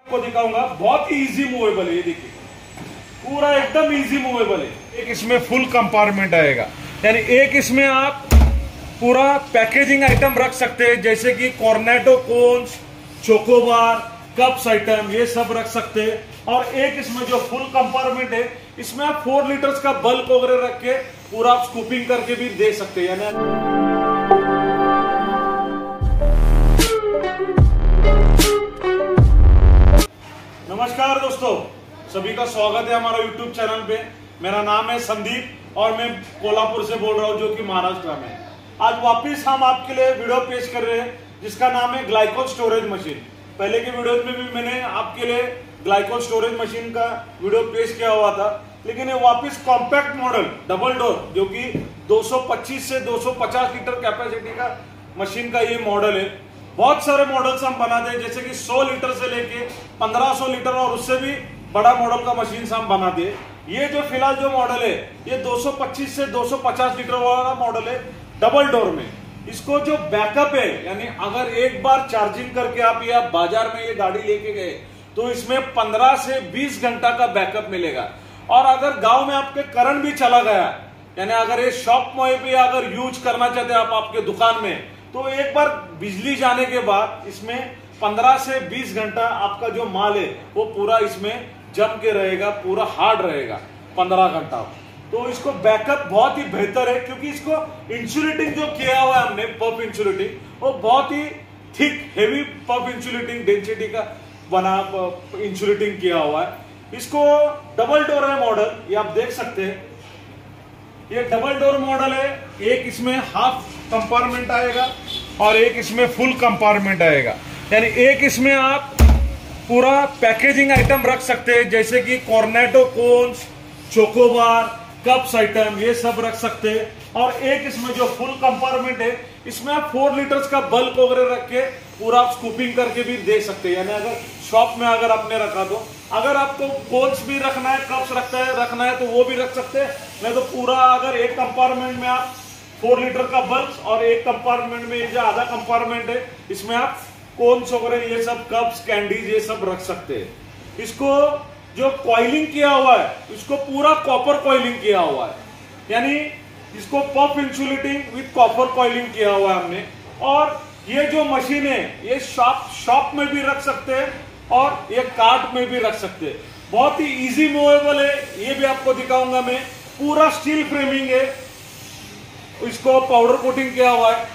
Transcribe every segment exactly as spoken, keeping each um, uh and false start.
को दिखाऊंगा, बहुत ही इजी मूवेबल है। ये देखिए पूरा एकदम इजी मूवेबल है। एक इसमें फुल कंपार्टमेंट आएगा, यानी एक इसमें आप पूरा पैकेजिंग आइटम रख सकते हैं, जैसे कि Cornetto cones, Chocobar, cups item, ये सब रख सकते हैं। और एक इसमें जो फुल कंपार्टमेंट है, इसमें आप फोर लीटर्स का बल्क वगैरह रख के पूरा आप स्कूपिंग करके भी दे सकते हैं। यानी नमस्कार दोस्तों, सभी का स्वागत है हमारा यूट्यूब चैनल पे। मेरा नाम है संदीप और मैं कोल्हापुर से बोल रहा हूँ, जो कि महाराष्ट्र में। आज वापस हम आपके लिए वीडियो पेश कर रहे हैं जिसका नाम है ग्लाइकोल स्टोरेज मशीन। पहले के वीडियोज में भी मैंने आपके लिए ग्लाइकोल स्टोरेज मशीन का वीडियो पेश किया हुआ था, लेकिन ये वापस कॉम्पैक्ट मॉडल डबल डोर, जो कि दो सौ पच्चीस से दो सौ पचास लीटर कैपेसिटी का मशीन का ये मॉडल है। बहुत सारे मॉडल्स हम बनाते हैं, जैसे कि सौ लीटर से लेके पंद्रह सौ लीटर और उससे भी बड़ा मॉडल का मशीन हम बनाते हैं। ये जो फिलहाल जो मॉडल है, ये दो सौ पच्चीस से दो सौ पचास लीटर वाला मॉडल है डबल डोर में। इसको जो बैकअप है, यानी अगर एक बार चार्जिंग करके आप या बाजार में ये गाड़ी लेके गए तो इसमें पंद्रह से बीस घंटा का बैकअप मिलेगा। और अगर गांव में आपके करंट भी चला गया, यानी अगर ये शॉप में भी अगर यूज करना चाहते हैं आप आपके दुकान में, तो एक बार बिजली जाने के बाद इसमें पंद्रह से बीस घंटा आपका जो माल है वो पूरा इसमें जम के रहेगा, पूरा हार्ड रहेगा पंद्रह घंटा। तो इसको बैकअप बहुत ही बेहतर है, क्योंकि इसको इंसुलेटिंग जो किया हुआ है हमने, पफ इंसुलेटिंग, वो बहुत ही thick heavy puff insulating density का बना इंसुलेटिंग किया हुआ है। इसको डबल डोर है मॉडल, ये आप देख सकते हैं। ये डबल डोर मॉडल है। एक इसमें हाफ कंपार्टमेंट आएगा और एक इसमें फुल कंपार्टमेंट आएगा, यानी एक इसमें आप पूरा पैकेजिंग आइटम रख सकते हैं, जैसे कि Cornetto cones, Chocobar, cups item, ये सब रख सकते हैं। और एक इसमें जो फुल कंपार्टमेंट है, इसमें आप फोर लीटर्स का बल्क वगैरह रख के पूरा आप स्कूपिंग करके भी दे सकते हैं। यानी अगर शॉप में अगर आपने रखा तो, अगर आपको कोन्स भी रखना है, कप्स रखता है रखना है तो वो भी रख सकते हैं। नहीं तो पूरा अगर एक कंपार्टमेंट में आप फोर लीटर का बल्क और एक कंपार्टमेंट में जो आधा कंपार्टमेंट है, इसमें आप कोन्स वगैरह ये सब कप्स, कैंडीज, ये सब रख सकते हैं। इसको जो कॉइलिंग किया हुआ है, इसको पूरा कॉपर कॉइलिंग किया हुआ है, यानी इसको puff insulating with copper coiling किया हुआ है हमने। और ये जो मशीन है, ये शॉप शॉप में भी रख सकते हैं और ये कार्ट में भी रख सकते हैं। बहुत ही इजी मूवेबल है, ये भी आपको दिखाऊंगा मैं। पूरा स्टील फ्रेमिंग है, इसको पाउडर कोटिंग किया हुआ है।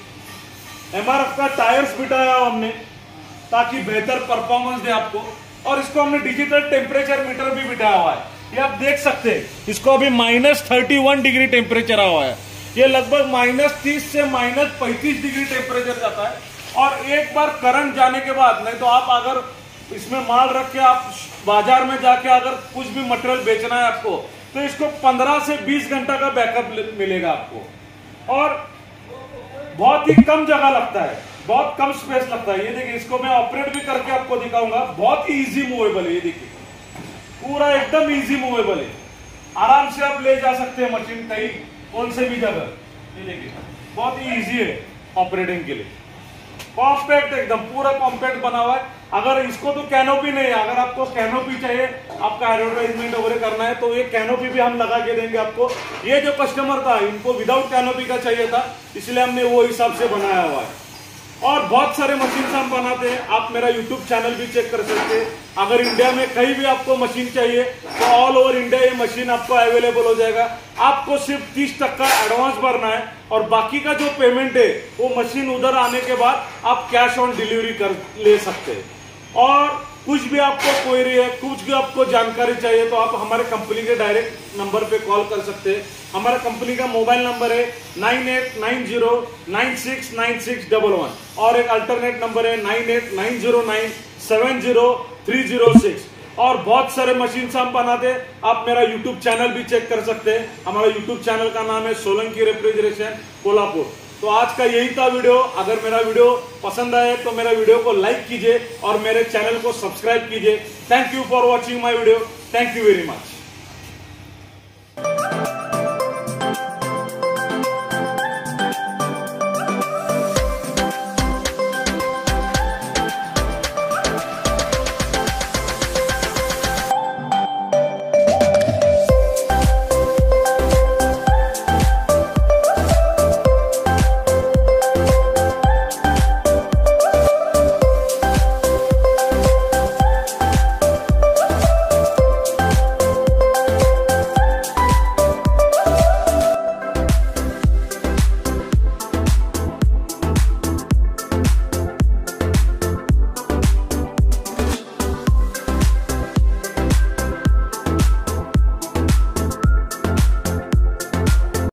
एमआरएफ का टायर्स बिठाया हमने ताकि बेहतर परफॉर्मेंस दे आपको। और इसको हमने डिजिटल टेम्परेचर मीटर भी बिठाया हुआ है, ये आप देख सकते हैं। इसको अभी minus thirty one degree temperature आया हुआ है। ये लगभग माइनस तीस से माइनस पैंतीस डिग्री टेम्परेचर जाता है। और एक बार करंट जाने के बाद, नहीं तो आप अगर इसमें माल रख के आप बाजार में जाके अगर कुछ भी मटेरियल बेचना है आपको, तो इसको पंद्रह से बीस घंटा का बैकअप मिलेगा आपको। और बहुत ही कम जगह लगता है, बहुत कम स्पेस लगता है। ये देखिए, इसको मैं ऑपरेट भी करके आपको दिखाऊंगा। बहुत ही इजी मूवेबल है। ये देखिए पूरा एकदम इजी मूवेबल है, आराम से आप ले जा सकते हैं मशीन कहीं कौन से भी जगह। ये देखिए बहुत ही इजी है ऑपरेटिंग के लिए, कॉम्पैक्ट, एकदम पूरा कॉम्पैक्ट बना हुआ है। अगर इसको तो कैनोपी नहीं है, अगर आपको कैनोपी चाहिए, आपका एडवर्टाइजमेंट वगैरह करना है, तो ये कैनोपी भी हम लगा के देंगे आपको। ये जो कस्टमर था, इनको विदाउट कैनोपी का चाहिए था, इसलिए हमने वो हिसाब से बनाया हुआ है। और बहुत सारे मशीन हम बनाते हैं, आप मेरा यूट्यूब चैनल भी चेक कर सकते हैं। अगर इंडिया में कहीं भी आपको मशीन चाहिए तो ऑल ओवर इंडिया ये मशीन आपको अवेलेबल हो जाएगा। आपको सिर्फ तीस टक्का एडवांस भरना है और बाकी का जो पेमेंट है वो मशीन उधर आने के बाद आप कैश ऑन डिलीवरी कर ले सकते हैं। और कुछ भी आपको क्वेरी है, कुछ भी आपको जानकारी चाहिए, तो आप हमारे कंपनी के डायरेक्ट नंबर पे कॉल कर सकते हैं। हमारा कंपनी का मोबाइल नंबर है nine eight nine zero nine six nine six double one और एक अल्टरनेट नंबर है nine eight nine zero nine seven zero three zero six. और बहुत सारे मशीन हम बनाते हैं, आप मेरा यूट्यूब चैनल भी चेक कर सकते हैं। हमारा यूट्यूब चैनल का नाम है सोलंकी रेफ्रिजरेशन कोल्हापुर। तो आज का यही था वीडियो। अगर मेरा वीडियो पसंद आए तो मेरा वीडियो को लाइक कीजिए और मेरे चैनल को सब्सक्राइब कीजिए। Thank you for watching my video. Thank you very much.